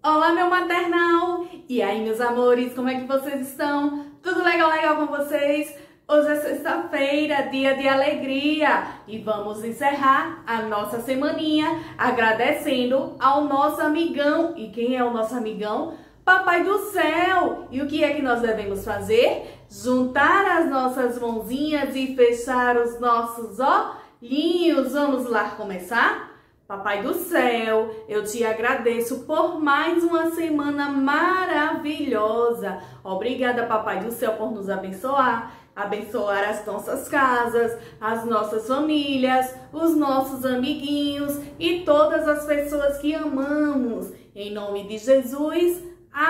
Olá, meu maternal! E aí, meus amores, como é que vocês estão? Tudo legal com vocês? Hoje é sexta-feira, dia de alegria, e vamos encerrar a nossa semaninha agradecendo ao nosso amigão. E quem é o nosso amigão? Papai do céu! E o que é que nós devemos fazer? Juntar as nossas mãozinhas e fechar os nossos olhinhos. Vamos lá começar? Papai do céu, eu te agradeço por mais uma semana maravilhosa. Obrigada, Papai do céu, por nos abençoar as nossas casas, as nossas famílias, os nossos amiguinhos e todas as pessoas que amamos. Em nome de Jesus,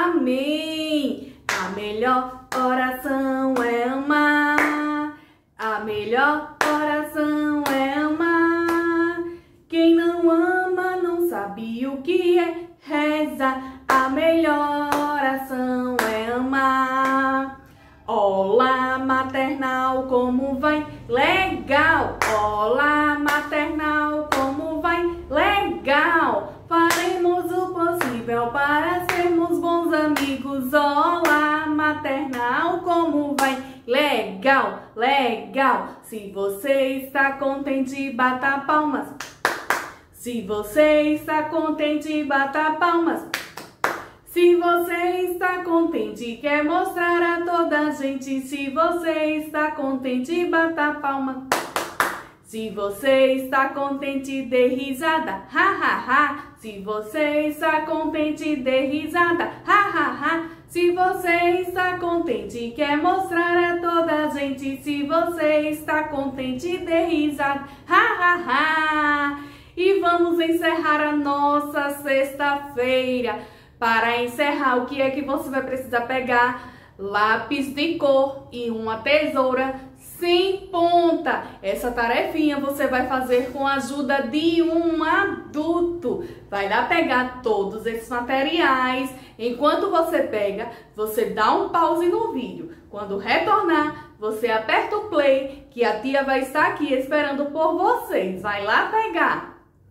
amém. A melhor oração é amar. A melhor oração é amar. Quem não ama não sabe o que é reza. A melhor oração é amar. Olá, maternal, como vai? Legal! Olá, maternal, como vai? Legal! Faremos o possível para sermos bons amigos. Olá, maternal, como vai? Legal! Legal! Se você está contente, bata palmas. Se você está contente, bata palmas. Se você está contente, quer mostrar a toda a gente. Se você está contente, bata palmas. Se você está contente, dê risada, ha, ha, ha. Se você está contente, dê risada, ha, ha, ha. Se você está contente, quer mostrar a toda a gente. Se você está contente, dê risada, ha, ha, ha. E vamos encerrar a nossa sexta-feira. Para encerrar, o que é que você vai precisar pegar? Lápis de cor e uma tesoura sem ponta. Essa tarefinha você vai fazer com a ajuda de um adulto. Vai lá pegar todos esses materiais. Enquanto você pega, você dá um pause no vídeo. Quando retornar, você aperta o play, que a tia vai estar aqui esperando por vocês. Vai lá pegar.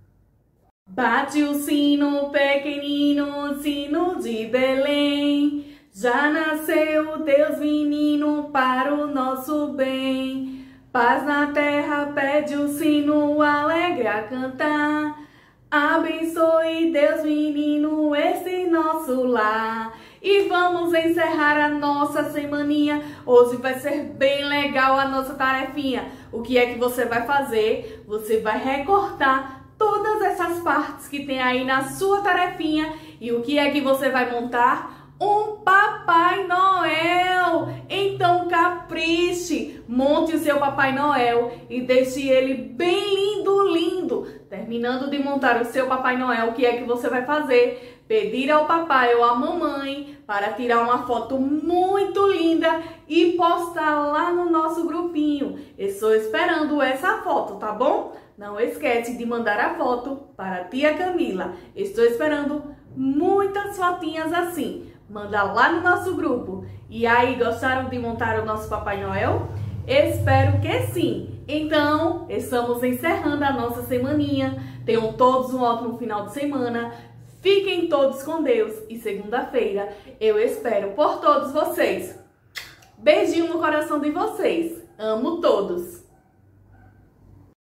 Bate o sino pequenino, sino de Belém. Já nasceu Deus menino para o nosso bem. Paz na terra, pede o sino alegre a cantar. Abençoe Deus menino esse nosso lar. E vamos encerrar a nossa semaninha. Hoje vai ser bem legal a nossa tarefinha. O que é que você vai fazer? Você vai recortar todas essas partes que tem aí na sua tarefinha. E o que é que você vai montar? Um Papai Noel! Então capriche, monte o seu Papai Noel e deixe ele bem lindo. Terminando de montar o seu Papai Noel, o que é que você vai fazer? Pedir ao papai ou à mamãe para tirar uma foto muito linda e postar lá no nosso grupinho. Estou esperando essa foto, tá bom? Não esquece de mandar a foto para a tia Camila. Estou esperando muitas fotinhas assim. Manda lá no nosso grupo. E aí, gostaram de montar o nosso Papai Noel? Espero que sim. Então, estamos encerrando a nossa semaninha. Tenham todos um ótimo final de semana. Fiquem todos com Deus. E segunda-feira eu espero por todos vocês. Beijinho no coração de vocês. Amo todos.